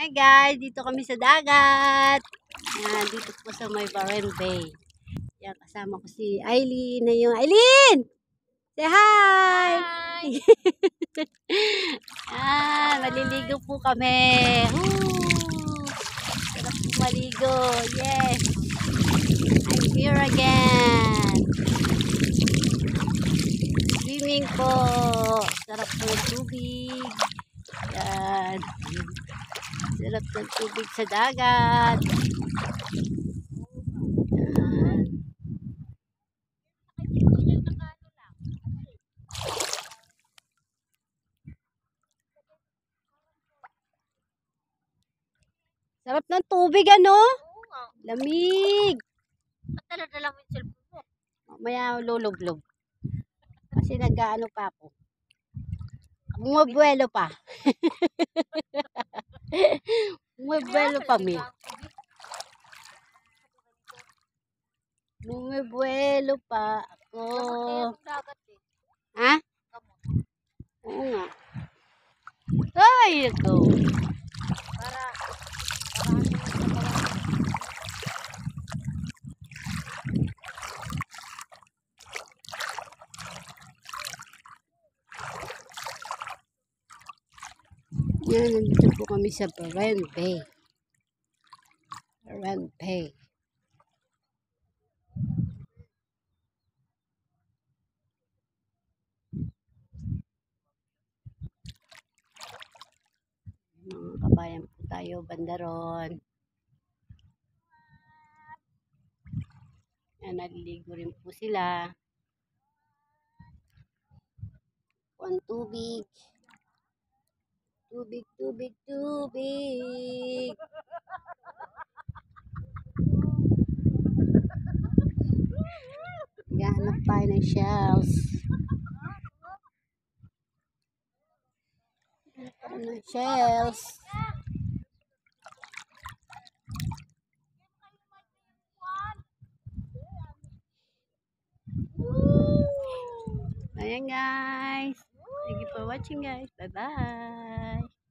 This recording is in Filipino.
Hi guys, dito kami sa dagat. Dito po sa may Barren Bay. Yan, kasama ko si Aileen na yung Aileen! Say hi! Hi! Maliligo po kami. Woo! Sarap po maligo. Yes! I'm here again. Swimming po. Sarap po ng tubig. Yan. Sarap ng tubig sa dagat. Yan. Sarap ng tubig, ano? Oo nga. Lamig. Ba't dala-dala mo yung cellphone mo? Mamaya lulublob. Kasi nag-ano pa ako. Bumubuelo pa. Bumubuelo pa mi. Bumubuelo pa ako. Gamot kaya dagat eh. Ha? Gamot. Oo nga. There you go. Para ano yung katawan. Yan, nandito po kami sa Barren Bay. Barren Bay. Mga kabayan po tayo, bandaron. Yan, naliligo rin po sila. Ang tubig. Tubig, tubig, tubig. Naghahanap tayo ng shells. Shells. Ayan guys. Thank you for watching guys. Bye bye.